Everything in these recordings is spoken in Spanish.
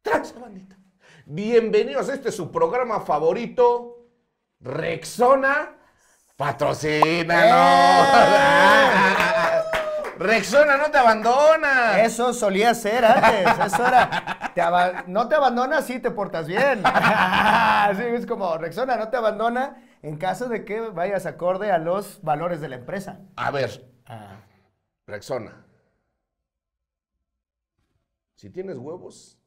Tranza, bandita. Bienvenidos a este su programa favorito, Rexona. Patrocínanos. Rexona no te abandona. Eso solía ser antes. Eso era. No te abandona si te portas bien. Sí, es como Rexona no te abandona en caso de que vayas acorde a los valores de la empresa. A ver, Rexona. Si tienes huevos,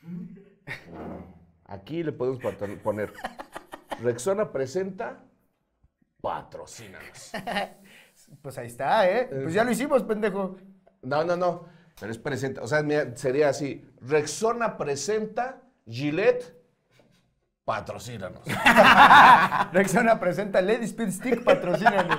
aquí le podemos poner Rexona presenta, patrocínanos. Pues ahí está, ¿eh? Pues ya lo hicimos, pendejo. No. Pero es presenta. O sea, sería así. Rexona presenta, Gillette, patrocínanos. Rexona presenta Lady Speed Stick, patrocínanos.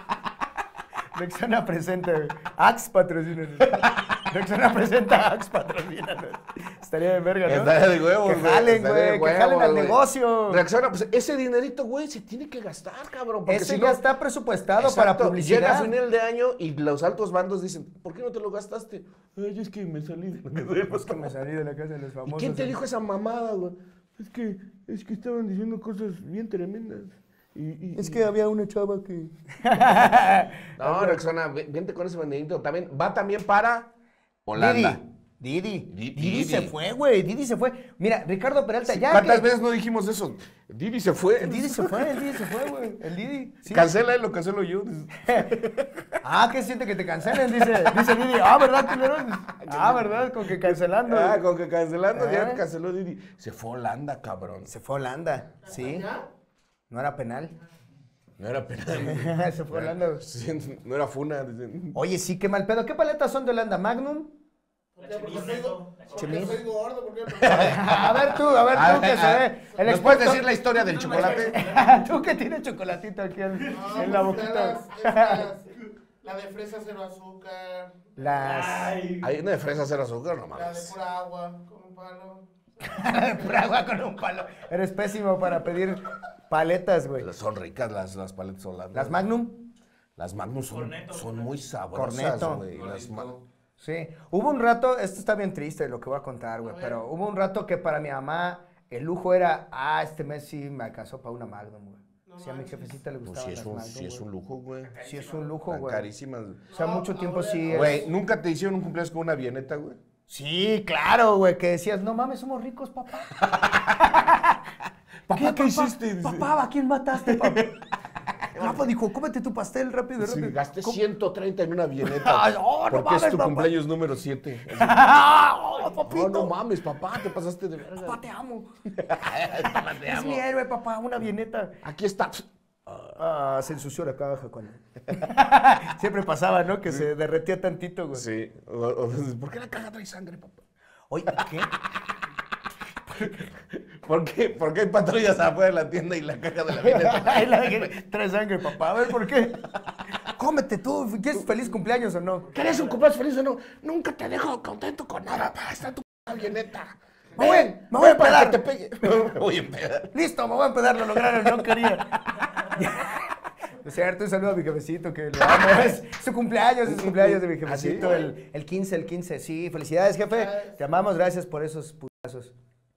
Rexona presenta Axe, patrocínanos. Rexona presenta Axe, patrocínanos. Estaría de verga, ¿no? Estaría de huevos, que jalen, güey, que jalen al negocio. Rexona, pues ese dinerito, güey, se tiene que gastar, cabrón. Ese si ya no, está presupuestado exacto, para publicidad. Llega a final de año y los altos bandos dicen, ¿por qué no te lo gastaste? Ay, es que me salí de la casa de los famosos. ¿Y quién te dijo esa mamada, güey? Es que estaban diciendo cosas bien tremendas. Es que había una chava que... No, Rexona, vente con ese bandidito. También, va también para Holanda. Didi se fue, güey. Didi se fue. Mira, Ricardo Peralta, Sí, ya. ¿cuántas veces no dijimos eso? Didi se fue. El Didi se fue, güey. El Didi. Sí. Cancela él, lo cancelo yo. ¿Qué siente que te cancelen? Dice Didi. ¿Verdad, culero? ¿Verdad? Con que cancelando. Con que cancelando, ya canceló Didi. Se fue a Holanda, cabrón. Se fue a Holanda, sí. No era penal. No era penal. Se fue a Holanda. Sí, no era funa. Oye, sí, qué mal pedo. ¿Qué paletas son de Holanda? ¿Magnum? Porque soy gordo, A ver tú, que se ve. ¿Nos puedes decir la historia del chocolate? Tú que tienes chocolatito aquí en la boquita. La de fresa cero azúcar. Hay una de fresa cero azúcar, no La de mames. pura agua con un palo. Pura agua con un palo. Eres pésimo para pedir paletas, güey. Son ricas las paletas holandesas. ¿Las Magnum? Las Magnum son muy sabrosas, Corneto. güey. Sí. Hubo un rato, esto está bien triste lo que voy a contar, güey, pero hubo un rato que para mi mamá el lujo era, este mes sí me alcanzó para una Magnum, güey. Sí, a mi jefecita le gustaba las Magnum, sí es un lujo, güey. Sí es un lujo, güey. Carísimas. O sea, mucho tiempo sí Güey, ¿nunca te hicieron un cumpleaños con una avioneta, güey? Sí, claro, güey, que decías, no mames, somos ricos, papá. ¿Papá, ¿qué hiciste? Papá, ¿a quién mataste, papá? Papá dijo, cómete tu pastel rápido. Sí, gasté 130 en una avioneta. Porque mames, es tu papá. cumpleaños número 7. Papito. No mames, papá, te pasaste de verga. Papá, te amo. Papá, te Es amo. mi héroe, papá, una avioneta. Aquí está. Se ensució la caja cuando... Siempre pasaba, ¿no? Que se derretía tantito, güey. Sí. ¿Por qué la caja trae sangre, papá? Oye, ¿qué? ¿Por qué hay patrullas afuera de la tienda y la caja de la avioneta? Trae sangre, papá. A ver, ¿por qué? Cómete tú. ¿Quieres feliz cumpleaños o no? ¿Quieres un cumpleaños feliz o no? Nunca te dejo contento con nada. Está tu avioneta. Me voy a empedar. Que te pegue. Me voy a empedar. Listo, me voy a empedar. Lo lograron, no quería. Es cierto, un saludo a mi jefecito que lo amo. Es su cumpleaños de mi jefecito. ¿Ah, sí? El 15. Sí, felicidades, jefe. Te amamos, gracias por esos putazos.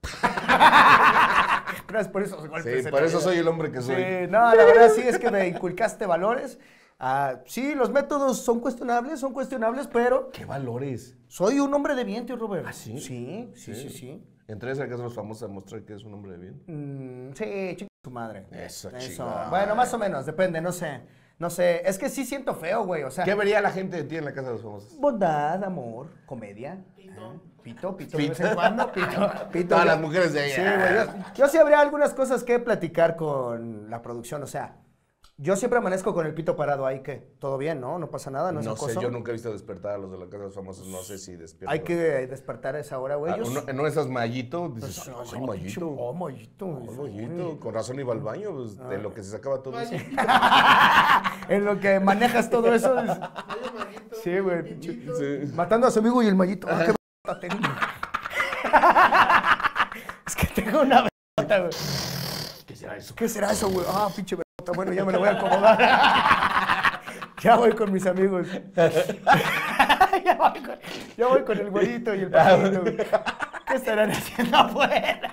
Gracias por esos golpes. Sí, por eso soy el hombre que soy. Sí, no, la verdad sí es que me inculcaste valores. Sí, los métodos son cuestionables, pero ¿Qué valores? soy un hombre de bien, tío Robert. ¿Ah, sí? Sí. Entonces, ¿acaso los famosos a demostrar que eres un hombre de bien? Sí, chinga su madre. Eso, chingada. Bueno, más o menos, depende, no sé. Es que sí siento feo, güey, o sea. ¿Qué vería la gente de ti en la casa de los famosos? Bondad, amor, comedia. Pito, de vez en cuando, pito. Todas las mujeres de ahí. Sí, güey. Yo sí habría algunas cosas que platicar con la producción, o sea, yo siempre amanezco con el pito parado ahí, que todo bien, ¿no? No pasa nada, no es No sé, acoso. yo nunca he visto despertar a los de la casa de los famosos, no sé si despiertan. Hay que despertar a esa hora, güey. ¿No esas mallito? Dices, Pues, mallito. Mallito. Con razón iba al baño, pues, de lo que se sacaba todo eso. En lo que manejas todo eso. Sí, güey. Sí. Mando a su amigo y el mallito. ¿Qué b***a tengo? Es que tengo una b***a, güey. ¿Qué será eso? ¿Qué será eso, güey? Pinche b***a. Bueno, ya me lo voy a acomodar. Ya voy con mis amigos. Ya voy con el güeyito y el papito, güey. ¿Qué estarán haciendo afuera?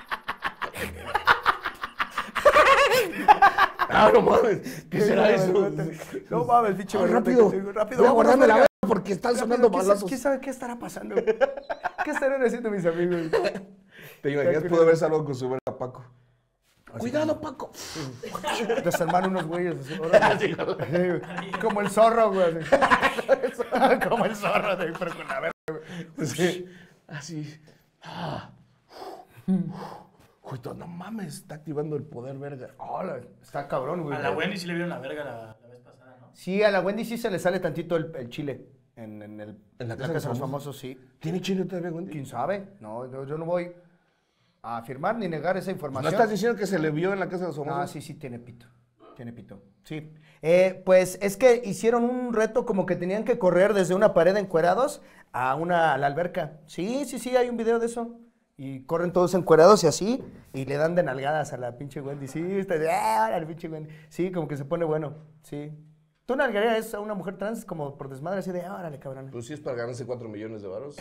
Ah, no mames. ¿Qué será eso? No mames, pinche Ah, vergüenza rápido. que tengo. Rápido, Voy a vámonos, guardarme la verga. verga porque están sonando Rápido, balazos. ¿Quién sabe qué estará pasando? ¿Qué estarán haciendo mis amigos? Te imaginas, pudo haber saludado con su verga Paco. Cuidado, Paco. Desarmar unos güeyes así. órale. Como el zorro, güey. así. Como el zorro, pero con la verga. Sí. Así. Ah. Uy, no mames, está activando el poder verga. Hola, está cabrón, güey. A la Wendy sí le vieron la verga la vez pasada, ¿no? Sí, a la Wendy sí se le sale tantito el chile. En la la casa de los famosos, sí. ¿Tiene chile todavía, Wendy? ¿Quién sabe? No, yo no voy a afirmar ni negar esa ¿No información. estás diciendo que se le vio en la casa de los famosos? Ah, sí, tiene pito. Tiene pito. Sí. Pues es que hicieron un reto como que tenían que correr desde una pared encuerados a la alberca. Sí, hay un video de eso. Y corren todos encuerados y así, y le dan de nalgadas a la pinche Wendy. Sí, está de, ¡ah, la pinche Wendy! Sí, como que se pone bueno, sí. ¿Tú nalgarías a una mujer trans como por desmadre así de, órale, cabrón? Pues sí es para ganarse 4 millones de varos.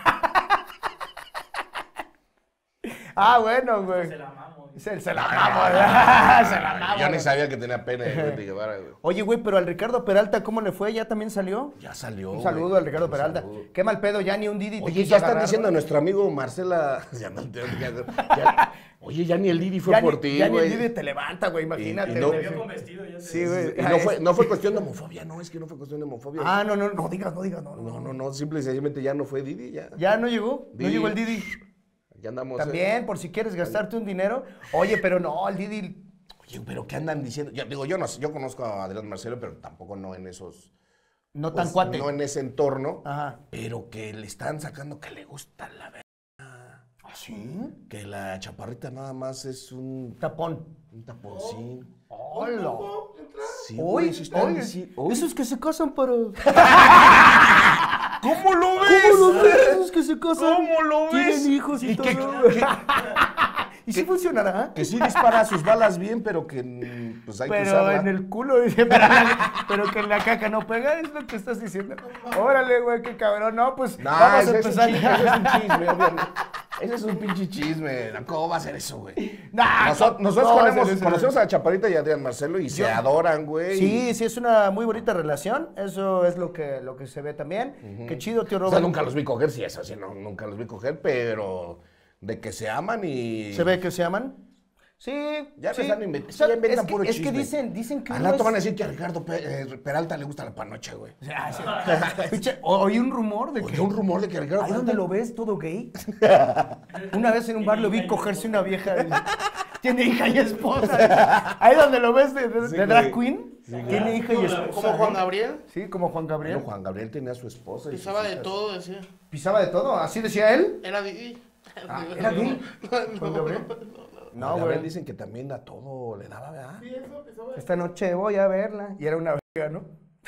Ah, bueno, güey. Se la mamo. Se la mamo, ¿verdad? Se la mamo. Yo ni sabía que tenía pene de Wendy Guevara, güey. Oye, güey, pero al Ricardo Peralta, ¿cómo le fue? ¿Ya también salió? Ya salió. Un saludo güey. al Ricardo Un Peralta. saludo. Qué mal pedo, ya ni un Didi te Oye, quiso ya están agarrar, diciendo a güey. nuestro amigo Marcela. Oye, ya ni el Didi fue por ti, Ya ni el güey. Didi te levanta, güey, imagínate. y no- Me güey. vio con vestido ya. Sí, güey. Y no fue cuestión de homofobia, no, es que no fue cuestión de homofobia. Ah, no digas, no. No, simple y sencillamente ya no fue Didi, ya. ¿Ya no llegó? ¿No Didi. llegó el Didi? Ya andamos. También, por si quieres gastarte un dinero. Oye, pero no, el Didi... Oye, pero ¿qué andan diciendo? Yo yo conozco a Adrián Marcelo, pero tampoco no en esos. No tan pues, cuate. No en ese entorno. Ajá. Pero que le están sacando que le gusta la verga. ¿Ah, sí? Que la chaparrita nada más es un Tapón. taponcín. ¡Hola! Sí, Oye, güey, sí están oye, diciendo- oye. esos que se casan para... ¿Cómo lo ¿Cómo lo ves? Esos que se casan. ¿Cómo lo ves? Tienen hijos y ¿Y todo. qué- ¿Y sí funcionará? Que sí dispara sus balas bien, pero que pues hay que Pero usarla. en el culo, dice, pero que en la caca no pega, es lo que estás diciendo. Órale, güey, qué cabrón. No, pues No, vamos a ese empezar. ese es un chisme, obviamente. Ese es un pinche chisme. ¿Cómo va a ser eso, güey? Nah, Nosotros no, conocemos a la Chaparrita y a Adrián Marcelo y se adoran, güey. Sí, es una muy bonita relación. Eso es lo que se ve también. Qué chido, tío O Robert. sea, nunca los vi coger, sí, eso sí, no, nunca los vi coger, pero de que se aman y... ¿Se ve que se aman? Sí. Ya sí. empezaron a inventar, O sea, ya inventan es que, puro es que chisme. dicen que Al uno rato es- van a decir que a Ricardo Peralta le gusta la panocha, güey. Ah, sí. Pinche, oí un rumor de que... Oye, un rumor de que Ricardo ¿Ahí Peralta... donde lo ves, todo gay? Una vez en un bar lo vi cogerse una vieja. Tiene hija y esposa. Ahí donde lo ves de Sí, drag güey. queen. Tiene hija y esposa. Como Juan Gabriel. Sí, como Juan Gabriel. Bueno, Juan Gabriel tenía a su esposa y Pisaba sus de hijas. todo, decía. Pisaba de todo, así decía él. Era Didi. Ah, ¿era gay? Juan Gabriel. No, No, Gabriel güey. dicen que también a todo le daba, ¿verdad? Sí, eso, pisaba de Esta noche voy a verla. Y era una verga, ¿no?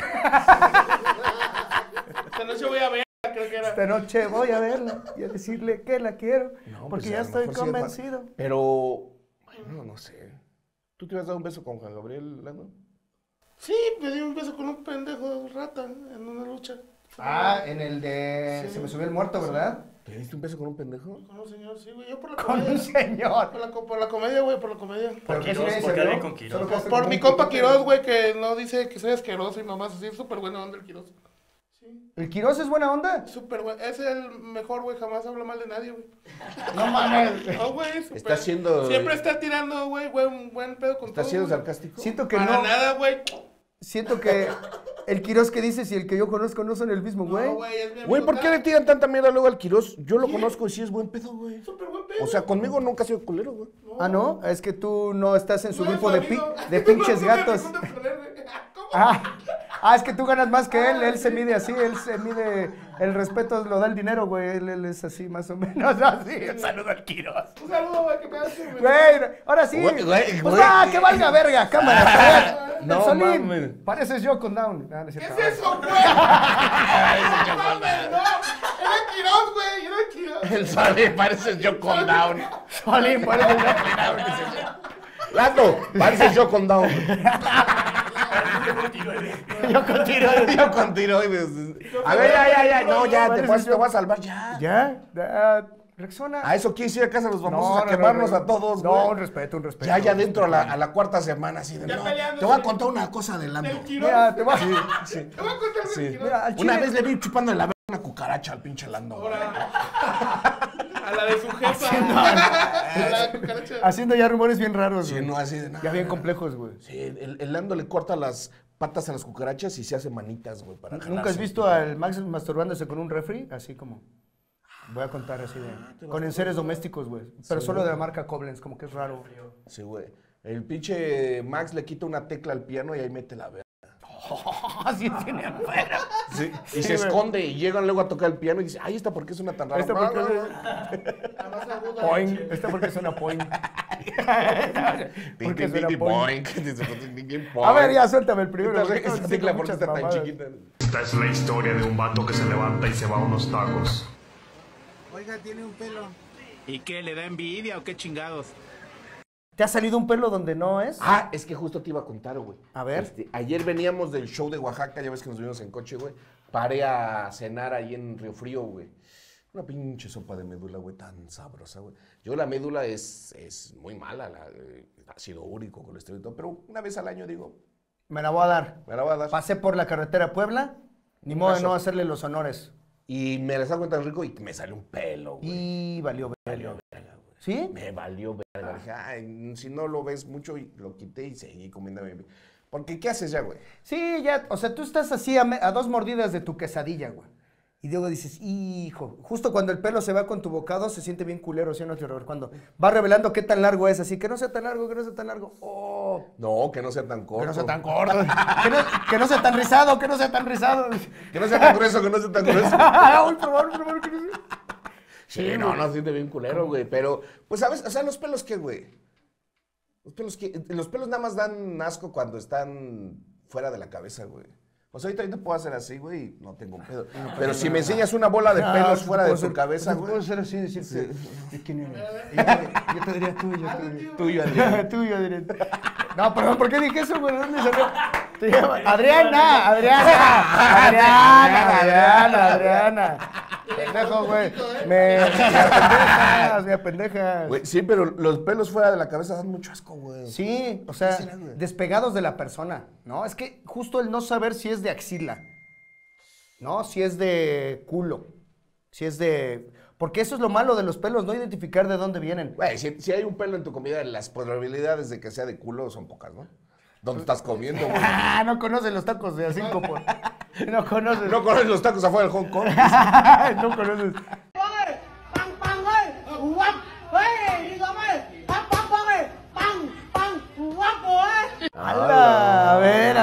Esta noche voy a ver, creo que era. Esta noche voy a verla y a decirle que la quiero. No, porque pues, ya a lo estoy mejor sí es convencido. Pero, bueno, no sé. ¿Tú te hubieras dado un beso con Juan Gabriel, Lando? Sí, me di un beso con un pendejo rata en una lucha. Ah, en el de... Sí. Se me subió el muerto, ¿verdad? ¿Te diste un beso con un pendejo? Con un señor, sí, güey. Yo por la Con un comedia. señor. Por la comedia, güey, por la comedia. ¿Pero qué Quirós, sí ¿por qué se alguien dio? con Quirós? Solo quedaste Por como mi un compa putito. Quiroz, güey, que no dice que soy asqueroso y mamás así. Es súper buena onda el Quiroz. Sí. ¿El Quirós es buena onda? Súper güey. Es el mejor, güey. Jamás habla mal de nadie, güey. No mames. No, güey. súper- Está haciendo- Siempre está tirando, güey, buen pedo con ¿Estás todo, siendo güey. sarcástico? Siento que Para no. nada, güey. Siento que el Quirós que dices y el que yo conozco no son el mismo, güey. No, güey, es mi amigo. Güey, ¿por qué le tiran tanta mierda luego al Quirós? Yo lo conozco y sí es buen pedo, güey. Súper buen pedo. O sea, conmigo nunca ha sido culero, güey. Ah, ¿no? Es que tú no estás en su No es grupo su de, amigo. de pinches No me gatos. junto con él, güey. ¿Cómo? Ah, es que tú ganas más que él se mide así, él se mide, el respeto lo da el dinero, güey, él es así más o menos así. Un saludo al Quirós. Un saludo, güey, que me hace, güey. Güey, ahora sí. Güey, Pues güey. va, que valga verga, cámara. a ver. No Solín, mames. pareces yo con Down. No, no es ¿Qué cierto. es eso, güey? No mames, no. Era Quiroz, güey, era Quiroz. El sale, pareces yo con Down. Solín, pareces yo con Down. Lando, pareces yo con Down. Yo con tiroides. Yo con tiroides. A ver, ya. No, ya, te Pareces voy yo. a salvar, ya. ¿Ya? Rexona. ¿A eso quieres ir a casa de los famosos a no, quemarnos no. a todos, güey? No, un respeto. Ya dentro a la cuarta semana, así de Ya no. peleándose. Te voy a contar una cosa de Lando. Del Quirós. Mira, te voy a... Te voy a contar Sí. del Quirós. Mira, al Una chile- vez le vi chupando en la verga una cucaracha al pinche Lando, güey. A la de su jefa. A la cucaracha. Haciendo ya rumores bien raros, Sí, güey. no, así de nada. Ya bien complejos, güey. Sí, el Lando le corta las patas a las cucarachas y se hace manitas, güey, para ¿Nunca jalarse. has visto al Max masturbándose con un refri? Así como... Voy a contar así de... Con enseres domésticos, güey. Pero solo de la marca Koblenz, como que es raro. Sí, güey. El pinche Max le quita una tecla al piano y ahí mete la verga. Así tiene afuera. Sí, Sí, y se güey. esconde y llegan luego a tocar el piano y dice, ay, ¿esta por qué suena tan raro? Esta porque La más aguda. Poing. Esta porque suena poing. Ting, Porque ting, suena ting, poing. boing. Dice, ting, ting, A ver, boing. ya suéltame el primero. Esta- porque Esta tengo tecla por qué muchas está tan mamadas. chiquita. Esta es la historia de un vato que se levanta y se va a unos tacos. Oiga, tiene un pelo. ¿Y qué? ¿Le da envidia o qué chingados? ¿Te ha salido un pelo donde no es? Ah, es que justo te iba a contar, güey. A ver. Ayer veníamos del show de Oaxaca, ya ves que nos vinimos en coche, güey. Paré a cenar ahí en Río Frío, güey. Una pinche sopa de médula, güey, tan sabrosa, güey. Yo la médula es muy mala, ácido úrico, colesterol y todo, pero una vez al año digo, Me la voy a dar. me la voy a dar. Pasé por la carretera Puebla, ni modo de no hacerle los honores. Y me la saco tan rico y me sale un pelo, güey. Y valió verga. ¿Sí? Me valió verga. Dije, ay, si no lo ves mucho, y lo quité y seguí comiendo. Porque, ¿qué haces ya, güey? Sí, ya, o sea, tú estás así a dos mordidas de tu quesadilla, güey. Y luego dices, hijo, justo cuando el pelo se va con tu bocado, se siente bien culero, ¿sí o no, tío Robert? Cuando va revelando qué tan largo es, así, que no sea tan largo, que no sea tan largo. Oh, No, que no sea tan corto. que no sea tan corto. que no sea tan rizado, que no sea tan rizado. Que no sea tan grueso, que no sea tan grueso. Ay, por favor, que no sea. Sí, no, no, siente bien culero, güey. Pero, pues, ¿sabes? O sea, ¿los pelos qué, güey? Los pelos nada más dan asco cuando están fuera de la cabeza, güey. O sea, ahorita puedo hacer así, güey, y no tengo pedo. Pero si me enseñas una bola de pelos fuera de tu cabeza, güey. Puedo ser así, decirte, ¿de quién eres? Yo te diría tuyo, Tuyo, Adrián. tuyo, Adrián. No, perdón, ¿por qué dije eso, güey? ¿De dónde salió? Te llamo Adriana. Pendejo, güey. Me apendejas. Güey, sí, pero los pelos fuera de la cabeza dan mucho asco, güey. Sí, o sea, ¿Qué será, güey? despegados de la persona, ¿no? Es que justo el no saber si es de axila, ¿no? Si es de culo, si es de... Porque eso es lo malo de los pelos, no identificar de dónde vienen. Güey, si hay un pelo en tu comida, las probabilidades de que sea de culo son pocas, ¿no? ¿Dónde estás comiendo, güey? Ah, no conoces los tacos de A5, por... No conoces. ¿No conoces los tacos afuera del Hong Kong? No conoces. Bang bang ơi, quắp, ơi, đi con ơi, bang bang bang ơi, bang, quắp ơi. ¡Hala! A ver.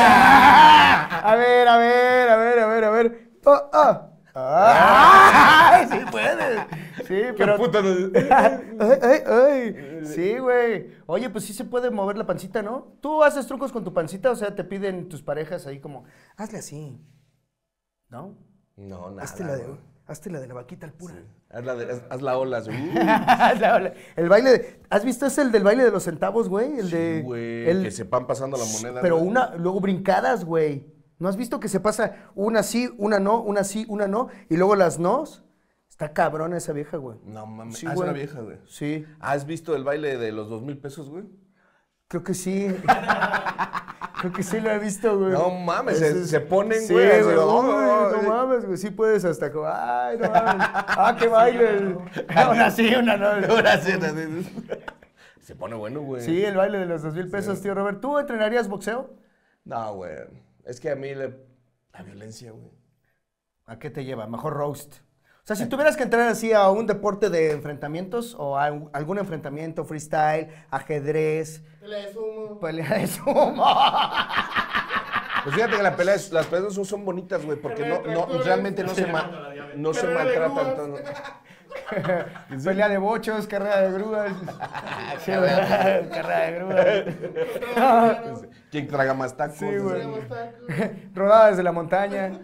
A ver. Oh, oh. ¡Ay, sí puedes! Sí, pero... puta no- Ay. Sí, güey. Oye, pues sí se puede mover la pancita, ¿no? ¿Tú haces trucos con tu pancita? O sea, te piden tus parejas ahí como, hazle así, ¿no? No, nada, Hazte la de la vaquita al pura. Haz la ola, güey. El baile de... ¿Has visto ese, el del baile de los centavos, güey? El de... Sí, güey, el- que se van pasando la moneda. Pero güey. luego brincadas, güey. ¿No has visto que se pasa una sí, una no, una sí, una no? Y luego las nos. Está cabrona esa vieja, güey. No mames, Sí, es güey. una vieja, güey. Sí, ¿Has visto el baile de los 2,000 pesos, güey? creo que sí. Creo que sí lo he visto, güey. No mames, Ese se ponen, Sí, güey. güey. así, Uy, oh, no mames, güey. Sí puedes hasta como, ay, no mames. Ah, qué baile. Una sí, una no. Ahora sí, se pone bueno, güey. Sí, el baile de los 2,000 pesos, tío Robert. ¿Tú entrenarías boxeo? No, güey. Es que a mí la violencia, güey. ¿A qué te lleva? Mejor roast. O sea, si tuvieras que entrar así a un deporte de enfrentamientos o a algún enfrentamiento, freestyle, ajedrez, Pelea de sumo. pelea de sumo. Pues fíjate que las peleas son bonitas, güey, porque realmente no se Carrera de maltratan. grúas. Pelea de bochos, carrera de grúas. Sí, güey, carrera de grúas. ¿Quién traga más tacos? Sí, güey. Tenemos tacos. Rodada desde la montaña.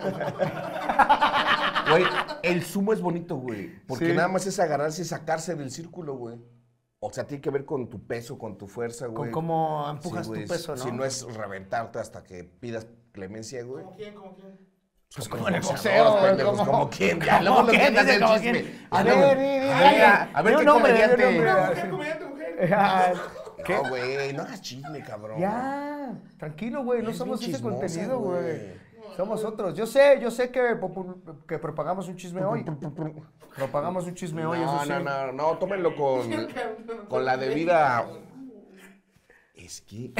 Güey, el sumo es bonito, güey. Porque Sí. nada más es agarrarse y sacarse del círculo, güey. O sea, tiene que ver con tu peso, con tu fuerza, güey. Con cómo empujas Sí, güey, tu peso, ¿no? Si no es reventarte hasta que pidas clemencia, güey. ¿Cómo quién? ¿Cómo quién? Pues como en el boxeador, boxeo, güey. pendejos, como quién, ya, luego ¿Cómo lo quién? quitas del ¿Cómo chisme. quién? A Ya, ver, a ver di qué un nombre, di un comediante. nombre. Mujer, comediante, mujer. ¿Qué? No, güey, no hagas chisme, cabrón. Ya, tranquilo, güey, no Es somos bien ese chismosa, contenido, güey. güey. Somos otros. Yo sé que propagamos un chisme hoy. Propagamos un chisme hoy, eso sí. No, tómenlo con la debida... Es que...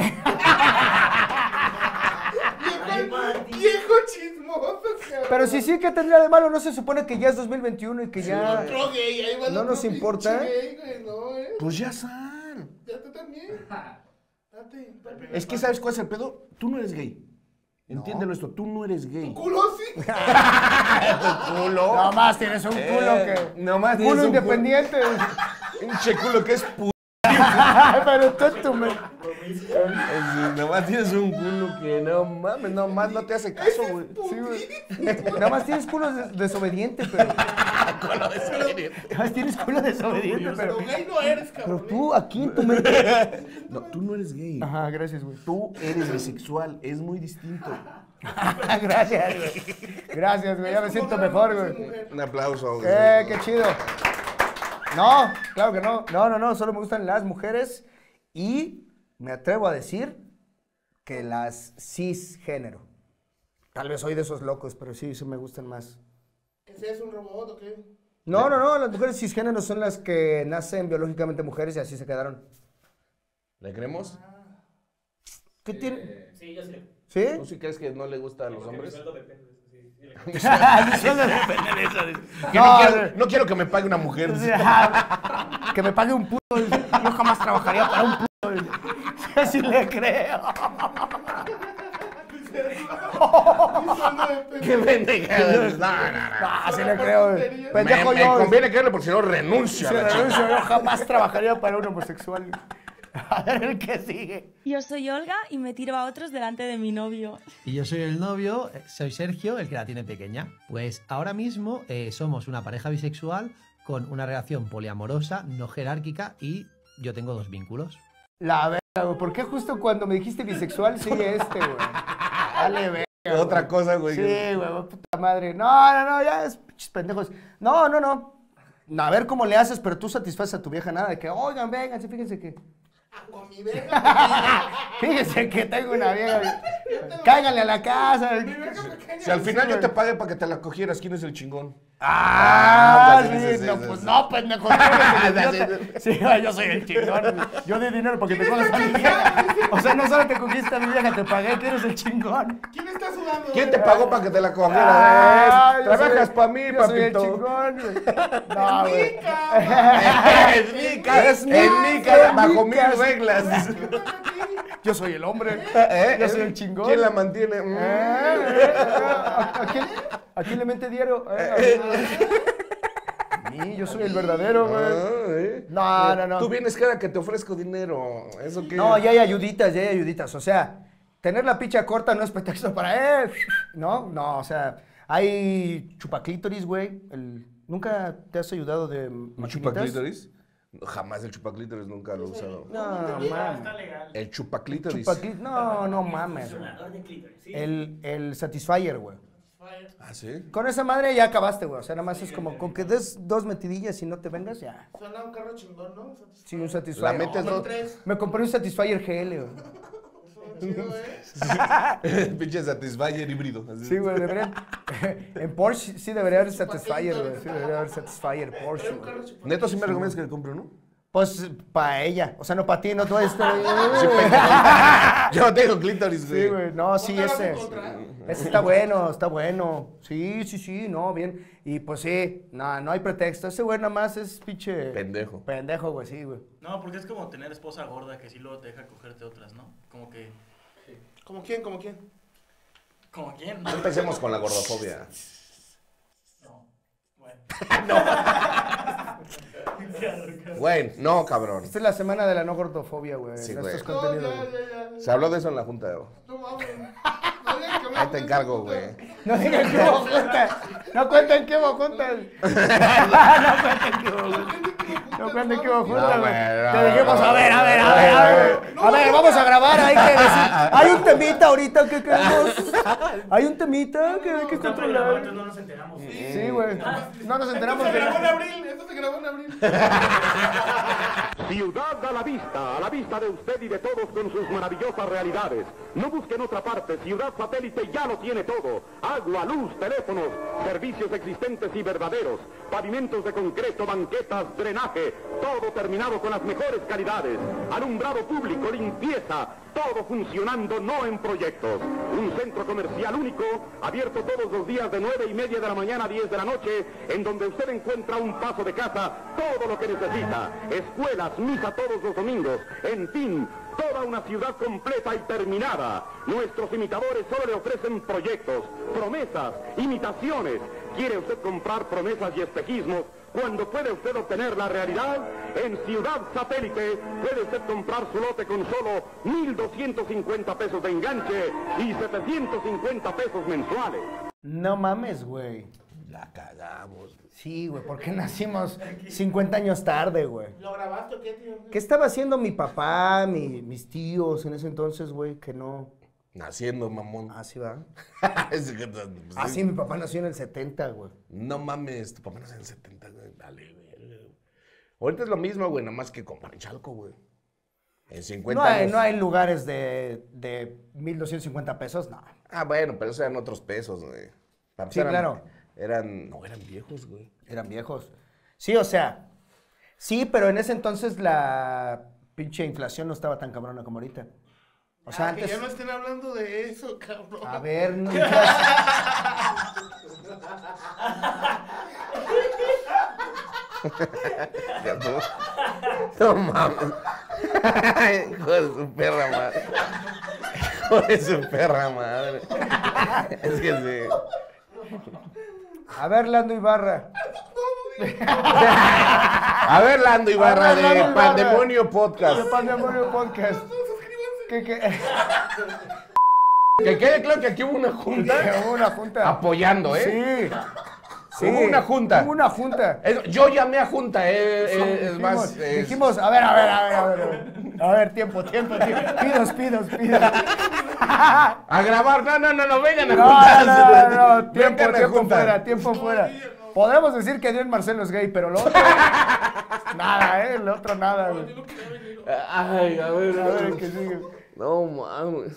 Viejo chismoso, cabrón. Pero sí, ¿qué tendría de malo? No se supone que ya es 2021 y que ya... Otro gay, ahí va el No otro nos importa. pinche gay, güey, no, Pues ya sal. Ya tú también. Date. Es que ¿sabes cuál es el pedo? Tú no eres gay. Entiéndelo esto, tú no eres gay. Culo sí. Culo. Nomás tienes un culo que... Nomás tienes Culo un independiente. Pinche culo que es Pero tú me... Nomás tienes un culo que no mames, nomás no te hace caso, güey. Sí, güey. Nada más tienes culo desobediente, pero... Culo desobediente. Nada más tienes culo desobediente, pero... Pero gay no eres, Pero cabrón. tú, aquí en tu mente... No, tú no eres gay. Ajá, gracias, güey. Tú eres bisexual, es muy distinto. Gracias, güey. Gracias, güey. Ya me siento mejor, güey. Un aplauso. Güey. Qué chido. No, claro que no. No, solo me gustan las mujeres y me atrevo a decir que las cisgénero. Tal vez soy de esos locos, pero sí me gustan más. ¿Que seas un robot o qué? No, las mujeres cisgénero son las que nacen biológicamente mujeres y así se quedaron. ¿Le creemos? ¿Qué tiene? Sí, yo sé. ¿Sí? ¿Tú sí crees que no le gusta a los hombres? Sueldo depende de eso, sí. Sí, le Que no quiero que me pague una mujer. Que me pague un puto. Yo jamás trabajaría para un puto. Así le creo. ¡Qué pendejada! No. Así le creo. Pendejo Me yo. conviene creerlo porque si no renuncio Si a la renuncio, yo jamás trabajaría para un homosexual. A ver el que sigue. Yo soy Olga y me tiro a otros delante de mi novio. Y yo soy el novio, soy Sergio, el que la tiene pequeña. Pues ahora mismo somos una pareja bisexual con una relación poliamorosa, no jerárquica y yo tengo 2 vínculos. La verga, güey. ¿Por qué justo cuando me dijiste bisexual sigue este, güey? Dale, verga. Otra cosa, güey. Sí, güey, puta madre. No, ya es pinches pendejos. No. A ver cómo le haces, pero tú satisfaces a tu vieja nada de que, oigan, vénganse, fíjense que... Con mi verga. Fíjense que tengo una vieja. Cáiganle a la casa. Si al final yo te pagué para que te la cogieras, ¿quién es el chingón? Sí, no, sí, pues sí. no, pendejo. tú eres el idiota. Sí, yo soy el chingón. Yo di dinero para que te cojas a mi vieja. O sea, no solo te cogiste a mi vieja, te pagué, tú eres el chingón. ¿Quién está sudando? ¿Quién te pagó para que te la cogieras? Ay, yo Trabajas soy- para mí, yo soy el papito. chingón, güey. No, güey. Es Mica, Es bajo Mica. mil reglas. Yo soy el hombre. ¿Eh? Yo soy el chingón. ¿Quién la mantiene? ¿A quién le mente diario? A mí, yo soy el verdadero, güey. No. Tú vienes cada que te ofrezco dinero. ¿Eso qué? No, ya hay ayuditas. O sea, tener la picha corta no es pretexto para No, o sea, hay chupaclítoris, güey. ¿Nunca te has ayudado de ¿Un maquinitas? chupaclítoris? Jamás el chupaclítoris nunca lo he usado. No, mames. Está legal. El chupaclítoris. No mames. güey. Sonador de clítoris, sí. El Satisfyer, güey. ¿Ah, sí? Con esa madre ya acabaste, güey. O sea, nada más es como con que des 2 metidillas y no te vengas, ya. Suena un carro chingón, ¿no? Sí, un Satisfyer. La metes Con dos. 3. Me compré un Satisfyer GL, güey. Chido, ¿eh? Pinche Satisfyer híbrido. así. Sí, güey, deberían. En Porsche sí debería haber Satisfyer, güey. Sí debería haber Satisfyer Porsche, Un güey. carro chingón. Neto, sí me recomiendas que le compre uno. Pues para ella. O sea, no para ti, no tú estar. Sí, pendejo. Yo no tengo clítoris, güey. Sí, güey. No, sí, ¿No te vas a ese. encontrar? Ese está bueno. Sí, no, bien. Y pues sí, no hay pretexto. Ese güey nada más es pinche. Pendejo. Pendejo, güey, sí, güey. No, porque es como tener esposa gorda que sí luego te deja cogerte otras, ¿no? Como que... ¿Cómo quién? ¿Cómo quién? ¿Como quién? No empecemos con la gordofobia. No. Bueno. Güey, no, cabrón. Esta es la semana de la no gordofobia, güey. Sí, En güey. estos No, contenidos, güey. ya. Se habló de eso en la junta. Güey. No mames. No digan que me Ahí te encargo, güey. No digan que hubo junta. No cuenten que hubo junta. No cuenten que hubo junta, No, güey. güey, no, Te dijimos, a ver. A ver, vamos a grabar, hay que decir. Hay un temita ahorita que queremos. Hay un temita que hay que controlar. No nos enteramos. Sí, güey. No nos enteramos Esto se de grabó en nada. abril. Esto se grabó en abril. Ciudad a la vista de usted y de todos con sus maravillosas realidades. No busque en otra parte, Ciudad Satélite ya lo tiene todo. Agua, luz, teléfonos, servicios existentes y verdaderos, pavimentos de concreto, banquetas, drenaje, todo terminado con las mejores calidades. Alumbrado público, limpieza, todo funcionando, no en proyectos. Un centro comercial único, abierto todos los días de 9:30 de la mañana a 10 de la noche, en donde usted encuentra a un paso de casa todo lo que necesita. Escuelas, misa todos los domingos, en fin, toda una ciudad completa y terminada. Nuestros imitadores solo le ofrecen proyectos, promesas, imitaciones. ¿Quiere usted comprar promesas y espejismos cuando puede usted obtener la realidad? En Ciudad Satélite puede usted comprar su lote con solo 1,250 pesos de enganche y 750 pesos mensuales. No mames, güey. La cagamos. Sí, güey, ¿por qué nacimos 50 años tarde, güey? ¿Lo grabaste o qué, tío? ¿Qué estaba haciendo mi papá, mis tíos en ese entonces, güey? Que no... Naciendo, mamón. Así va. Es que, pues, Así mi papá nació en el 70, güey. No mames, tu papá nació en el 70, güey. Dale, güey. Ahorita es lo mismo, güey, nada más que con Panchalco, güey. En 50 años. No hay lugares de 1,250 pesos, no. Ah, bueno, pero esos eran otros pesos, güey. Sí, claro. Eran viejos, güey. Eran viejos. Sí, o sea, sí, pero en ese entonces la pinche inflación no estaba tan cabrona como ahorita. O sea, antes... Que ya no estén hablando de eso, cabrón. A ver, no... No mames. Hijo de su perra madre. Hijo de su perra madre. Es que sí. A ver, Lando Ibarra. A ver, Lando Ibarra, A ver, Lando de Ibarra. Pandemonio Podcast. De Pandemonio Podcast. ¿Qué? Que quede claro que aquí hubo una junta. Hubo una junta. Apoyando, ¿eh? Sí. Hubo una junta. Hubo una junta. Yo llamé a junta, es Dijimos, más. dijimos, a ver. A ver, tiempo. Pidos. A grabar, no, vengan a No, juntarse. tiempo fuera. Podemos decir que Adrián Marcelo es gay, pero lo otro... nada, lo otro nada, güey. Ay, a ver, ¿qué sigue? No mames.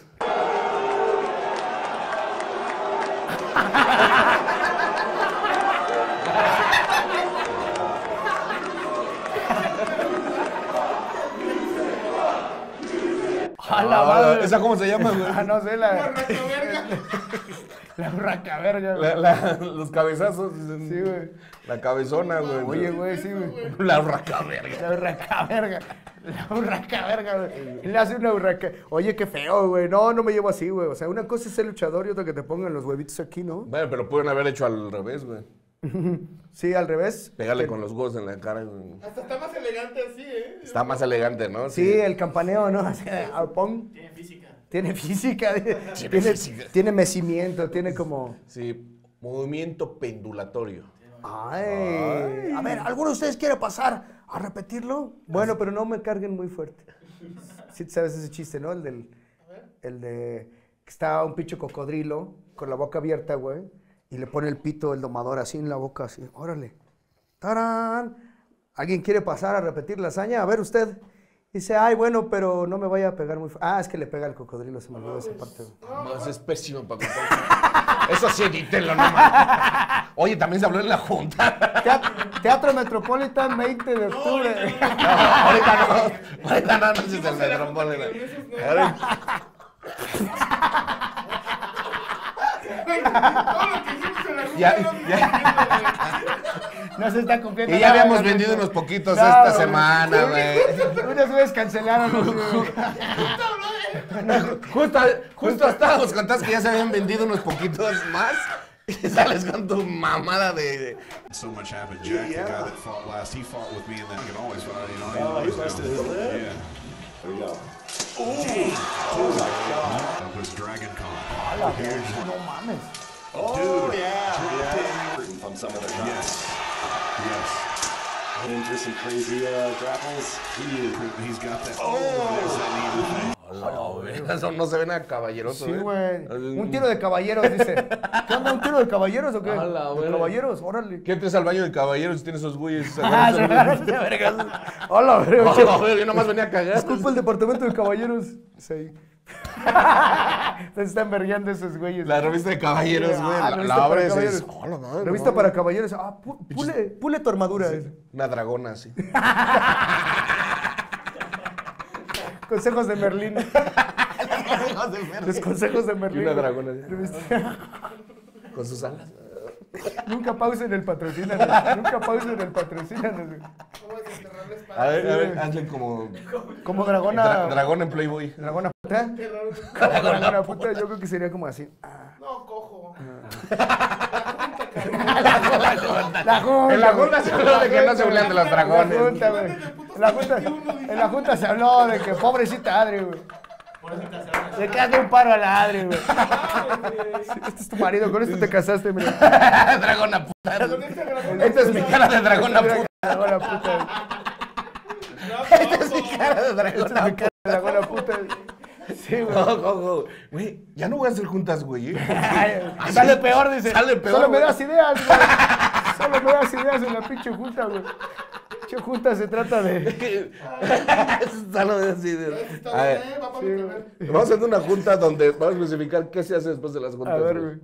A la madre. ¿Esa cómo se llama, güey? No sé, la urraca verga, güey. Los cabezazos. Sí, güey. La cabezona, güey. Oye, güey, sí, güey. La urraca verga. La urraca verga, güey. Le hace una urraca. Oye, qué feo, güey. No me llevo así, güey. O sea, una cosa es ser luchador y otra que te pongan los huevitos aquí, ¿no? Bueno, pero pueden haber hecho al revés, güey. Sí, al revés. Pegarle con los huevos en la cara, güey. Hasta está más elegante así, ¿eh? Está más elegante, ¿no? Sí, el campaneo, ¿no? Así, arpón. Tiene física. Tiene mecimiento, tiene como... Sí, movimiento pendulatorio. Ay. A ver, ¿alguno de ustedes quiere pasar a repetirlo? Bueno, pero no me carguen muy fuerte. Sí, sabes ese chiste, ¿no? El de que está un pinche cocodrilo con la boca abierta, güey, y le pone el pito del domador así en la boca, así. Órale. ¡Tarán! ¿Alguien quiere pasar a repetir la hazaña? A ver, usted. Dice, ay, bueno, pero no me vaya a pegar muy fuerte. Ah, es que le pega al cocodrilo, se me olvidó esa parte. Más es pésimo para contar. Eso sí, edítelo nomás. Oye, también se habló en la junta. Teatro Metropolitan, 20 de octubre. Ahorita no es el Metropolitan. Todo lo que hicimos en la junta No se está cumpliendo. Y ya nada, habíamos no, vendido no. unos poquitos No, esta güey. semana, güey. Unas veces cancelaron. Justo estábamos contando que ya se habían vendido unos poquitos más. Y sales con tu mamada de... So much happened. Jack, the guy that fought last, he fought with me, and then he can always fight. You know, he busted his lip. Yeah. There we go. Oh my God! That was Dragon Con. No mames. Oh, dude. Yeah. From some of the yes. Into some crazy grapples. He's got that. Oh, there's that knee to the face. Eso no se ven a caballeroso. Sí, güey. Un tiro de caballeros, dice. ¿Qué onda, un tiro de caballeros o qué? De caballeros, órale. ¿Qué entres al baño de caballeros y tienes esos güeyes? Hola, verga. Yo nomás venía a cagar. Disculpa el departamento de caballeros. Sí. Se están vergueando esos güeyes. La revista de caballeros, güey. La abres y dices, revista para caballeros. Ah, pule tu armadura. Una dragona, así. Consejos de Merlín. Los consejos de Merlín. Y una dragona. Con sus alas. Nunca pausen el patrocínanos. Nunca pausen el patrocínanos. A ver, hazle como dragona. Dragón en Playboy. ¿Dragona puta? Dragona puta, yo creo que sería como así. No, cojo. La junta. En la junta se habló de que no se burlan de los dragones. En la junta se habló de que pobrecita Adri, güey. Le quedas un paro a la Adri, güey. Este es tu marido, con esto te casaste, mira. Dragona puta. Esta es mi cara de dragona puta. Dragona puta. Esta es mi cara de dragona puta. Sí, güey. Güey, ya no voy a hacer juntas, güey. Sale peor, dice. Sale peor. Solo me das ideas, güey. Solo me das ideas en la pinche junta, güey. Pinche junta se trata de. Solo me das ideas. Vamos a hacer una junta donde vamos a especificar qué se hace después de las juntas. A ver, güey.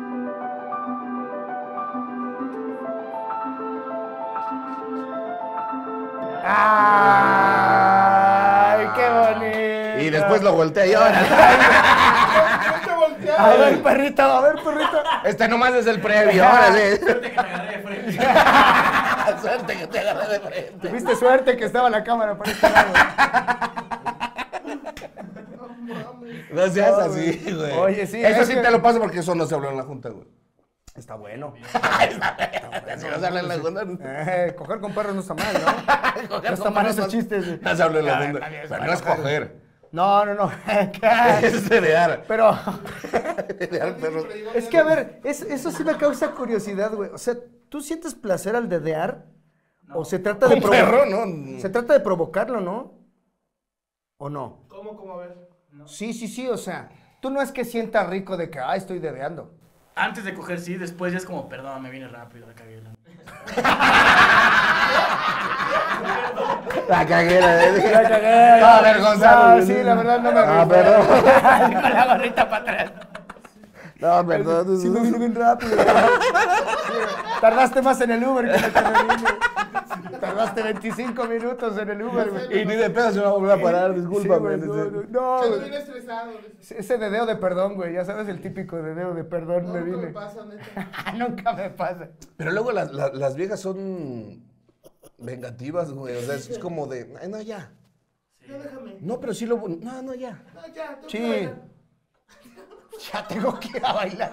¡Ay, qué bonito! Y después lo voltea y ahora. A ver, perrita, Este nomás es el previo, ahora sí. Suerte que te agarré de frente. Suerte que te agarré de frente. Tuviste suerte que estaba la cámara por este lado. No seas así, güey. Oye, sí. Eso sí te lo paso porque eso no se habló en la junta, güey. Está bueno. Si no se habla en la junta. Coger con perros no está mal, ¿no? No está mal esos chistes. No se habla en la junta. Pero no es coger. No. Es dedear. Pero. Dedear perros. Es que, a ver, eso sí me causa curiosidad, güey. O sea, ¿tú sientes placer al dedear? No. ¿O se trata de perro, no? Se trata de provocarlo, ¿no? ¿O no? ¿Cómo? A ver. No. Sí, o sea, tú no es que sientas rico de que, estoy dedeando. Antes de coger, sí, después ya es como, perdón, me vine rápido, la cagué. La cagué. No, vergonzado. Sí, la verdad no me perdón. Con la gorrita para atrás. No, perdón. Sí, me vino bien rápido. Tardaste más en el Uber que en el que me vine. Tardaste 25 minutos en el Uber, güey. Y ni de pedo se va a volver a parar, discúlpame. No, Quedó bien estresado. Ese dedeo de perdón, güey. Ya sabes, el típico dedeo de perdón No, me nunca vine. me pasa, neta. Nunca me pasa. Pero luego las viejas son vengativas, güey. O sea, es como de, ay, no, ya. Ya déjame. No, pero sí lo... No, ya. No, ya. tengo que Sí. bailar. Ya tengo que ir a bailar.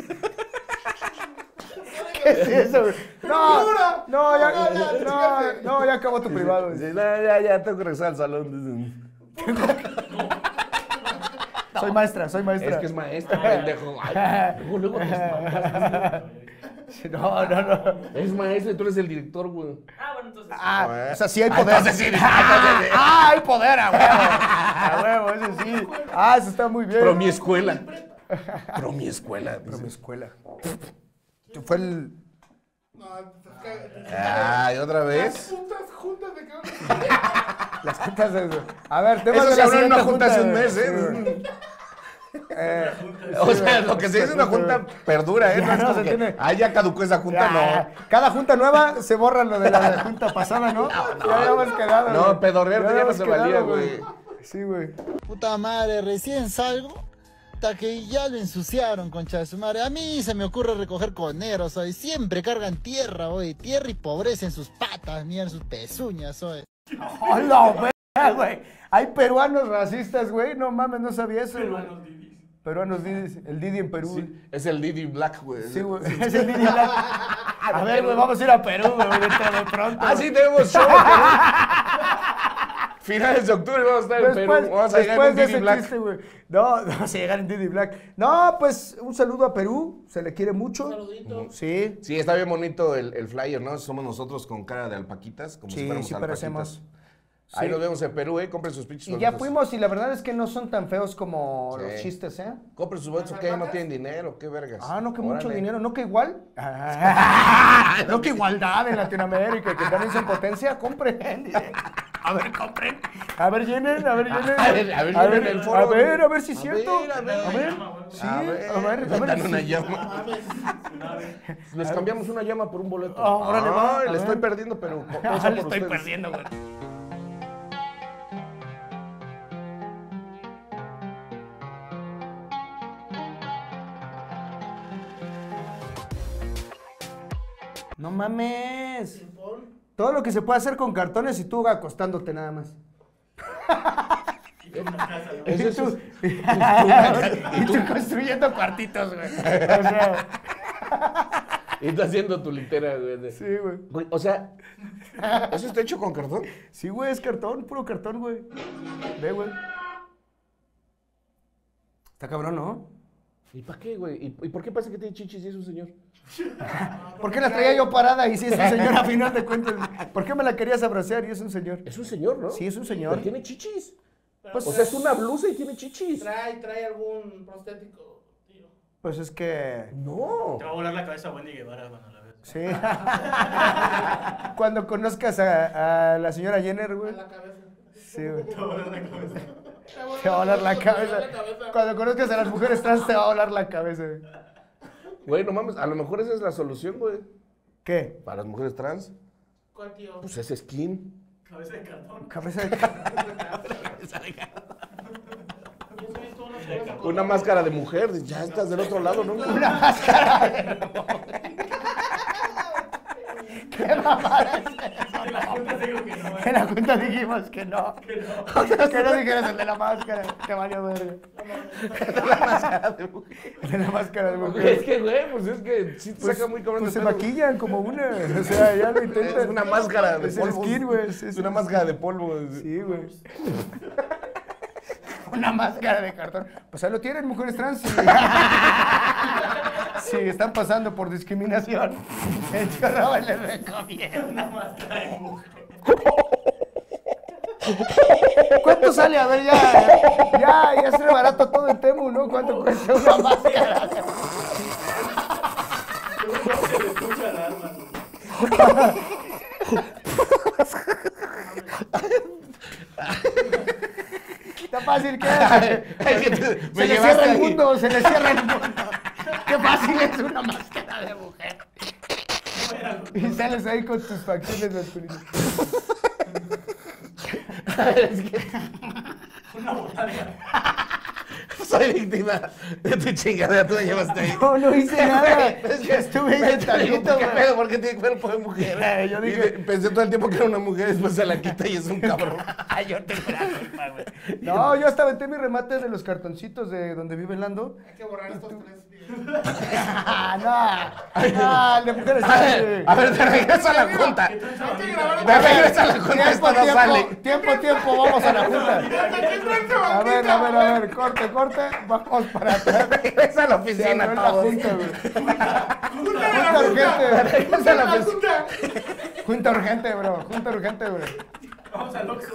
¿Qué es eso, güey? No, ya acabó tu privado. Sí, ya, tengo que regresar al salón. Soy maestra. Es que es maestra, pendejo. Ay, luego No. Es maestra y tú eres el director, güey. Bueno, entonces. O sea, sí hay poder. Entonces sí. Hay poder, a huevo. Eso sí. Eso está muy bien. Pro mi escuela. Fue el... No, ¿Y otra vez? juntas de que Las juntas de... A ver, temas Eso de se la habló en una siguiente junta hace un güey. mes, O sea, lo que se dice en una junta perdura, ¿eh? No es como que, ya caducó esa junta, no. Cada junta nueva se borra lo de la junta pasada, ¿no? Ya habíamos quedado. No, pedorrear ya no se valía, güey. Sí, güey. Puta madre, recién salgo, hasta que ya lo ensuciaron, concha de su madre. A mí se me ocurre recoger coneros, hoy siempre cargan tierra, hoy. Tierra y pobreza en sus patas, ni en sus pezuñas, hoy. ¡Hola, güey! Hay peruanos racistas, güey. No mames, no sabía eso. Peruanos Didis. El Didi en Perú. Sí, es el Didi Black, güey. Sí, güey. Es el Didi Black. A ver, güey, vamos a ir a Perú, güey, de pronto. Sí, tenemos show. Finales de octubre vamos a estar en Perú. Vamos a llegar en de Didi ese Black. chiste, güey. No, vamos a llegar en Didi Black. No, pues un saludo a Perú. Se le quiere mucho. Un saludito. Sí. Sí, está bien bonito el flyer, ¿no? Somos nosotros con cara de alpaquitas, como si Sí, fuéramos sí alpaquitas. parecemos. Ahí Sí. nos vemos en Perú, compren sus pinches Y ya boletos. fuimos y la verdad es que no son tan feos como Sí. los chistes, ¿eh? Compren sus boletos, ¿qué? ¿No tienen dinero? ¿Qué vergas? Ah, no que mucho Órale. dinero, no que igual. No que igualdad en Latinoamérica, que también son potencia, compren. A ver, compren. A ver, llenen, a ver, llenen. A ver, llenen el foro. A ver si es cierto. A ver. Sí, A ver, dan una sí. llama. Les cambiamos una llama por un boleto. Ah, órale, va, Ay, a le estoy ver. perdiendo, pero todo sea Le por estoy ustedes. perdiendo, güey. No mames. Todo lo que se puede hacer con cartones y tú acostándote nada más. Eso es Y tú construyendo cuartitos, güey. O sea, Y está haciendo tu litera, güey. sí, güey. Güey, o sea, ¿eso está hecho con cartón? Sí, güey, es cartón, puro cartón, güey. Ve, güey. Está cabrón, ¿no? ¿Y para qué, güey? ¿Y por qué pasa que tiene chichis y es un señor? ¿Por qué la traía yo parada y si es un señor a final de cuentas? ¿Por qué me la querías abrazar y es un señor? Es un señor, ¿no? Sí, es un señor. Pero tiene chichis. Pues, O sea, es una blusa y tiene chichis. Trae algún prostético, tío. pues es que... No. Te va a volar la cabeza a Wendy Guevara cuando la veas. Sí. Cuando conozcas a la señora Jenner, güey. A la cabeza. Sí, güey. Te va a volar la cabeza. Te va a volar la cabeza. Cuando conozcas a las mujeres trans, te va a volar la cabeza, güey. Güey, no mames, a lo mejor esa es la solución, güey. ¿Qué? Para las mujeres trans. ¿Cuál, tío? Pues ese skin. Cabeza de cartón. Cabeza de... Yo he visto unos cabezas con- Una máscara de mujer. Ya estás del otro lado, ¿no? Una máscara de... ¿Qué mamada es eso? En la junta digo que no. En la cuenta dijimos que no. Que no dijeras el de la máscara. Te valió verga. La máscara de mujer. El de la máscara de Es mujer. que, güey, pues es que sí te saca muy cabrón Pues de se pedo. maquillan como una. O sea, ya lo intentan. Es una máscara de Es el polvo. skin, güey. Es una máscara de polvo. Sí, güey. Una máscara de cartón. Pues ahí lo tienen, mujeres trans. Sí, están pasando por discriminación. El chorro les recomienda. Una máscara de mujer. ¿Cuánto sale? A ver, ya es barato todo el Temu, ¿no? ¿Cuánto cuesta una máscara? Se le escucha el alma. Está fácil, ¿qué hace? Se le cierra el mundo, se le cierra el mundo. Qué fácil es una máscara de mujer. Y sales ahí con tus facciones masculinas. Una botarga. Soy víctima de tu chingadera, tú me llevaste ahí. No hice nada. Es que Estuve inventadito, ¿Qué güey. pedo? ¿Por qué tiene cuerpo de mujer? Yo Y dije... pensé todo el tiempo que era una mujer, después se la quita y es un cabrón. Yo tengo la culpa, güey. No, yo hasta aventé mi remate de los cartoncito de donde vive Lando. Hay que borrar estos tres videos. No, el de mujeres trans, güey. A ver, te regreso a la junta. Hay que grabar Te regreso a la junta, esto no sale. Tiempo, vamos a la junta. A ver, corte, vamos para atrás. Regresa a la oficina, abrió la todos. junta, güey. Junta urgente. Regresa a la oficina. Junta urgente, bro. Junta urgente, bro. Vamos al Oxxo.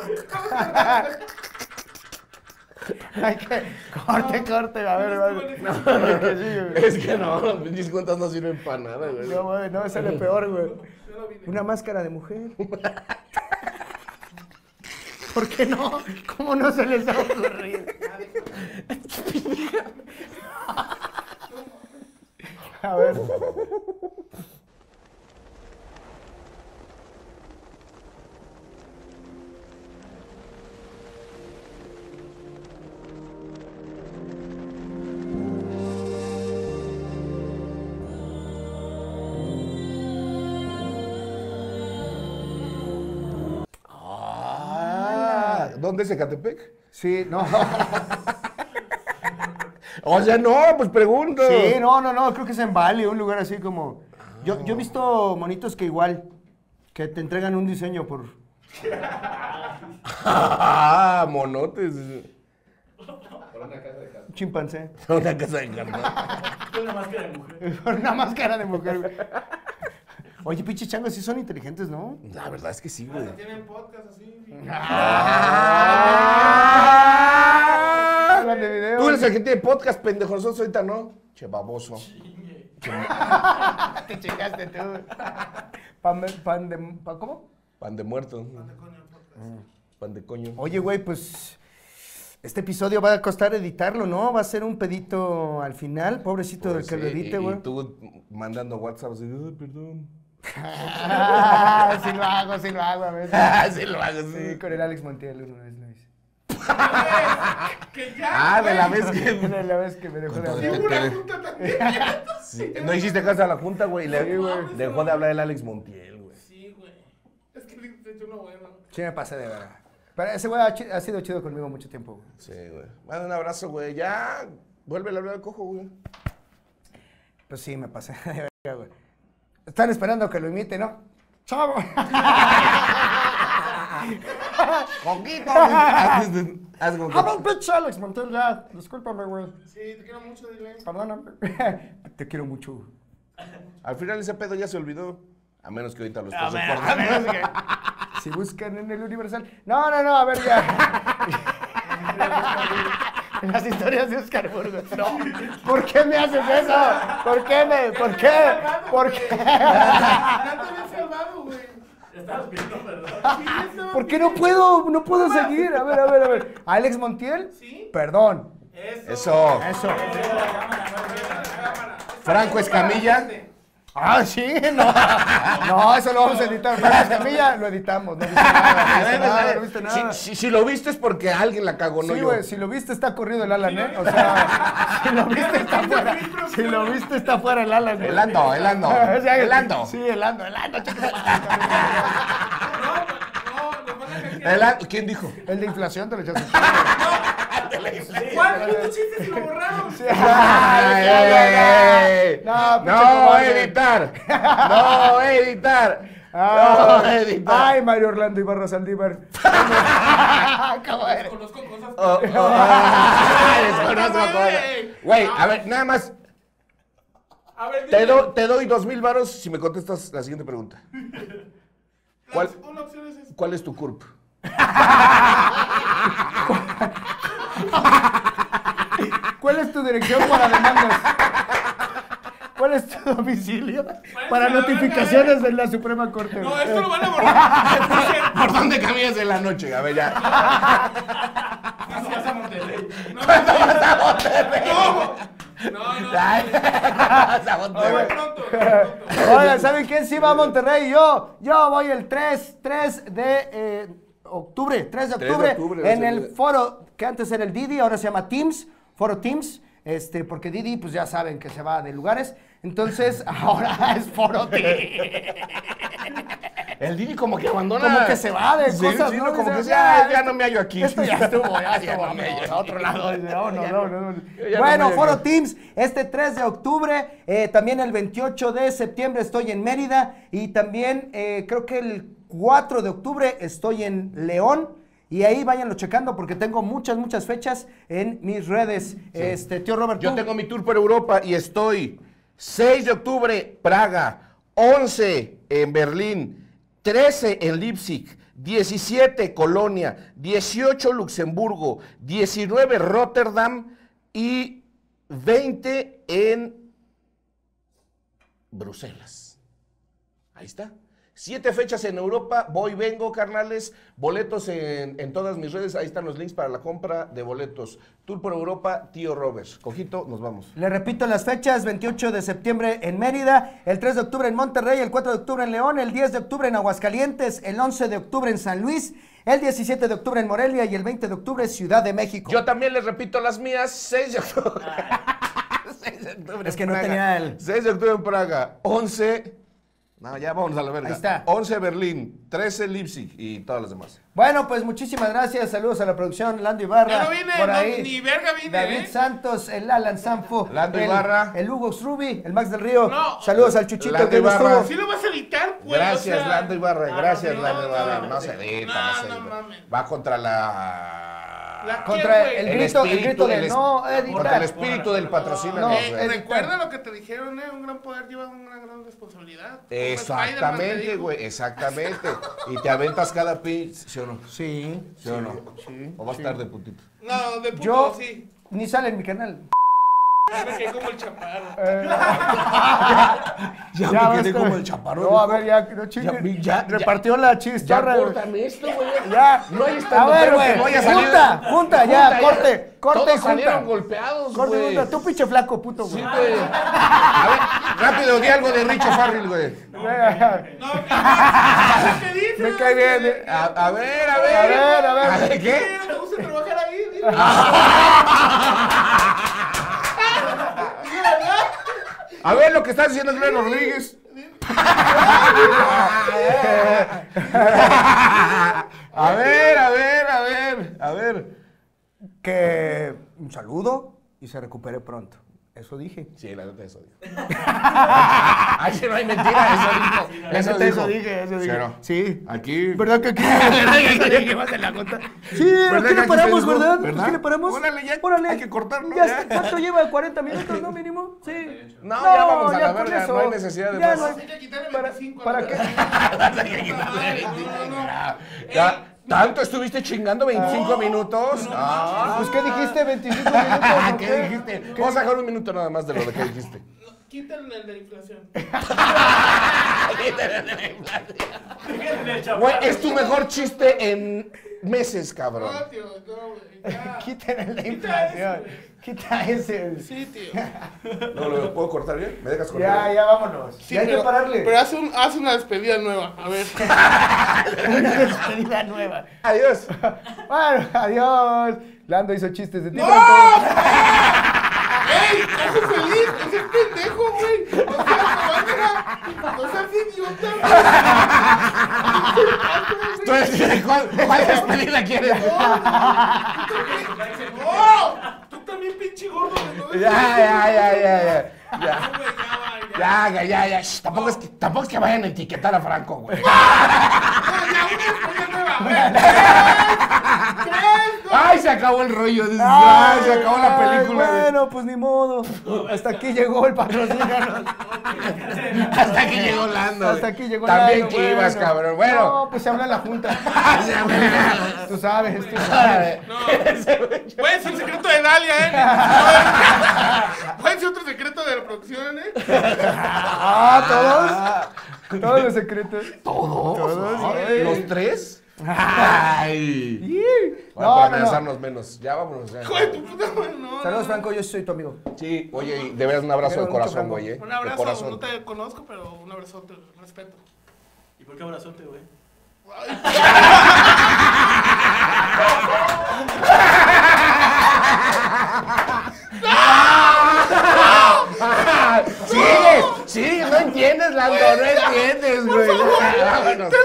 Hay que... Corte. A ver. Es que no, mis cuentas no sirven para nada, güey. No, güey, no, sale peor, güey. Una máscara de mujer. ¿Por qué no? ¿Cómo no se les ha ocurrido? A ver. ¿Dónde es Ecatepec? Sí, no. O sea, no, pues pregunto. Sí, no, creo que es en Bali, un lugar así como... Yo he visto monitos que igual, que te entregan un diseño por Monotes. Un chimpancé. Una casa de carnal. Con una máscara de mujer. Con una máscara de mujer, güey. Oye, pinches changos sí son inteligentes, ¿no? La verdad es que sí, güey. Hasta tienen podcast así. Hablan de video. Tú eres el que tiene podcast, pendejo. Nosotros ahorita no. Che baboso. Te chingaste tú. ¿Cómo? Pan de muerto. Pan de coño. Oye, güey, pues este episodio va a costar editarlo, ¿no? Va a ser un pedito al final, pobrecito del que lo edite, güey. Y tú mandando WhatsApp así, perdón. Sí lo hago a veces. Sí lo hago, sí. Con el Alex Montiel una vez lo hice. Que ya, De la vez que... De la vez que me dejó de hablar. Hubo una junta también. Sí. No hiciste caso a la junta, güey. Dejó de hablar el Alex Montiel, güey. Sí, güey. Es que te echó uno bueno. Sí me pasé de verdad. Pero ese güey ha sido chido conmigo mucho tiempo, güey. Sí, güey. Manda un abrazo, güey. Ya, vuelve a hablar al cojo, güey. Pues sí, me pasé de verga, güey. Están esperando que lo imite, ¿no? ¡Chavo! ¡Coquito! Haz como ¡Habla un pinche Alex Montiel ya! Discúlpame, güey. Sí, te quiero mucho, dile. Perdóname. Te quiero mucho. Al final ese pedo ya se olvidó. A menos que ahorita lo estés A menos que... Si buscan en el Universal... No, a ver ya. En las historias de Oscar Burgos. No. ¿Por qué me haces eso? ¿Por qué? Ya te había salvado, güey. Estabas viendo, ¿verdad? ¿Por qué no puedo seguir? A ver. ¿Alex Montiel? Sí. Perdón. Eso. Franco Escamilla. Ah, sí, no, eso lo vamos a editar. Franco Escamilla, lo editamos. No viste nada. Si lo viste es porque alguien la cagó, no sí, yo. güey, si lo viste está corrido el Alan, ¿eh? O sea, si lo viste está fuera. Si lo viste está fuera el Alan. El Ando. Sí, el Ando. ¿Quién dijo? El de inflación te lo echaste. ¿Cuál puto chiste se lo borraron? Sí. No editar. Ay, Mario Orlando Ibarra Saldívar. ¿Cómo eres? Conozco cosas. Desconozco cosas. Güey, a ver, nada más. A ver, Te doy 2,000 varos si me contestas la siguiente pregunta. Una opción es esa. ¿Cuál es tu CURP? ¿Cuál es tu dirección para demandas? ¿Cuál es tu domicilio para notificaciones de la Suprema Corte? No, esto lo van a borrar. ¿Por dónde caminas en la noche? A ver, ya. ¿Cuándo vas a Monterrey? ¿Cuándo vas a Monterrey? No. Muy pronto. Oigan, ¿saben quién sí va a Monterrey? Yo voy el 3 de octubre, 3 de octubre, en el foro que antes era el Didi, ahora se llama Teams, foro Teams, porque Didi, pues ya saben que se va de lugares, entonces ahora es foro Teams. El Didi como que abandona. Como que se va de cosas, sí, ¿no? como Dice, que ya no me hallo aquí. Esto ya estuvo, no, a otro lado. No. Ya Bueno, no me Foro hallo. Teams, este 3 de octubre, también el 28 de septiembre estoy en Mérida y también creo que el 4 de octubre estoy en León. Y ahí váyanlo checando porque tengo muchas fechas en mis redes. Sí. Tío Robert, yo tengo mi tour por Europa y estoy 6 de octubre, Praga, 11 en Berlín, 13 en Leipzig, 17 Colonia, 18 Luxemburgo, 19 Rotterdam y 20 en Bruselas. Ahí está. 7 fechas en Europa, voy, vengo, carnales, boletos en todas mis redes, ahí están los links para la compra de boletos. Tour por Europa, tío Robert. Cojito, nos vamos. Le repito las fechas, 28 de septiembre en Mérida, el 3 de octubre en Monterrey, el 4 de octubre en León, el 10 de octubre en Aguascalientes, el 11 de octubre en San Luis, el 17 de octubre en Morelia y el 20 de octubre Ciudad de México. Yo también les repito las mías, 6 de octubre. 6 de octubre es que en no Praga. tenía el... 6 de octubre en Praga, 11... No, ya vamos a la verga. Ahí está. 11 Berlín, 13 Leipzig y todas las demás. Bueno, pues muchísimas gracias. Saludos a la producción. Lando Ibarra. Ya no vine, por no, ahí. ni verga vine, David Santos, el Alan Sanfo. Lando Ibarra. El Hugo Srubi, el Max del Río. No. Saludos al Chuchito Lando que no Ibarra. estuvo. ¿Sí lo vas a editar, güey. Gracias, o sea, Lando Ibarra. Gracias, no, Lando Ibarra. no, No se edita, no se no edita. mames. Va contra la... Contra ¿Quién, el güey? grito de no Contra el editar. espíritu del patrocinador. No, Recuerda lo que te dijeron, un gran poder lleva una gran responsabilidad. Como Spider-Man te Exactamente, dijo. güey, exactamente. Y te aventas cada pitch, ¿sí o no? Sí. ¿Sí o no? Sí. ¿O va a estar de putito? No, de puto, Yo sí. ni sale en mi canal. Me quedé como el chaparro. Ya Ya me quedé basta. como el chaparrón. No, a ver, ya, no chingue. Repartió la chistorra. Ya córtame esto, güey. Ya. No hay A estando ver, pero güey. que no haya salido. Junta, ya, corte, Todos junta. salieron golpeados, Corte, güey. junta. Tú, pinche flaco, puto, Sí, güey. güey. A ver, rápido, di algo de Richo Farrell, güey. ¿Qué dices? Me cae bien. A ver. A ver. ¿A ver qué? Me gusta trabajar ahí, dile. A ver lo que está diciendo Glenn Rodríguez. A ver. Que un saludo y se recupere pronto. Eso dije. Sí, la neta eso dijo. Ay, sí, no hay mentira, eso dijo. Eso dije. ¿Sí o no? Sí. Aquí. ¿Verdad que aquí? ¿Qué vas en la conta? Sí, ¿Verdad aquí que le paramos, se dijo? ¿verdad? ¿Verdad? Aquí le paramos. Órale, ya. Órale. Hay que cortarlo. Ya. ¿Cuánto lleva? ¿40 minutos, no, mínimo? Sí. No, ya vamos a la con verga, eso. no hay necesidad de Ya más. no hay- Hay que quitarle ¿Para 25. ¿Para qué? Ya, ¿tanto estuviste chingando 25 minutos? Ah, Pues, ¿qué dijiste? 25 minutos. ¿o ¿qué dijiste? Vamos a dejar un minuto nada más de lo de que dijiste. Quítale el de la inflación. Güey, es tu mejor chiste en meses, cabrón. No, tío, no, güey. Ya. Quiten el de inflación. Quita ese. Sí, tío. No, ¿lo puedo cortar bien? ¿Me dejas cortar? Ya, vámonos. Sí, Ya hay que pero- pararle. Pero haz una despedida nueva. A ver. Una despedida nueva. Adiós. Bueno, adiós. Lando hizo chistes de ti. ¡No! ¡Ey! ¡Eso feliz! ¡Ese es pendejo, güey! O sea, no seas idiota, güey. ¿Cuál despedida quieres? ¡No! Tú también, pinche gordo. ¿No? Ya. No, güey, ya va, ya. Ya. Shh, tampoco es que vayan a etiquetar a Franco, güey. Ya, una despedida nueva. ¡Tres! Ay, se acabó el rollo. Ay, se acabó la película. güey. Bueno, pues ni modo. Hasta aquí llegó el patrocinio. Hasta aquí llegó Lando. Hasta aquí llegó También Lando, que ibas, bueno. cabrón. Bueno. No, pues se habla en la junta. Tú sabes. No. Puede ser el secreto de Dalia, Puede ser otro secreto de la producción, Todos los secretos. ¿Todos? Ay. ¿Los tres? Ay. Bueno, para amenazarnos menos. Ya vámonos. Ya. Joder, tu puta madre, no. Saludos, no. Franco, yo soy tu amigo. Sí, oye, y de veras un abrazo Quiero de mucho, corazón, Franco. güey. Un De abrazo, corazón. no te conozco, pero un abrazote, respeto. ¿Y por qué abrazote, güey? Sigue, no entiendes, Lando, no entiendes, güey. Vámonos. ¡Ten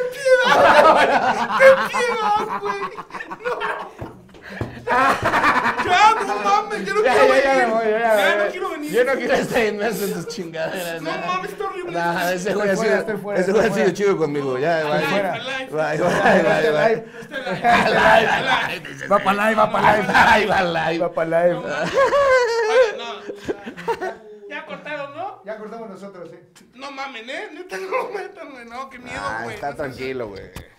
piedad, güey! Ya, no mames, yo no quiero venir. Ya me voy, Ya no quiero venir. Yo no quiero estar inmerso en tus chingaderas. No mames, está horrible. Nah, ese güey ha Estoy fuera, sido, estoy fuera, ese güey ha estoy sido fuera. chido conmigo. Ya, bye. fuera. Bye. Va para live, va para live. Ay, va live. Va para live. Ya cortaron, ¿no? Ya cortamos nosotros, No mames, neta, no, güey, no, qué miedo, güey. Está tranquilo, güey.